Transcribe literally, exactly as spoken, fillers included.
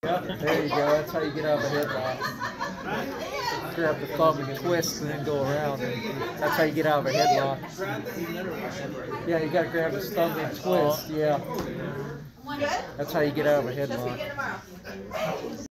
There you go. That's how you get out of a headlock. Grab the thumb and twist and then go around. And that's how you get out of a headlock. Yeah, you got to grab his thumb and twist. Yeah. That's how you get out of a headlock.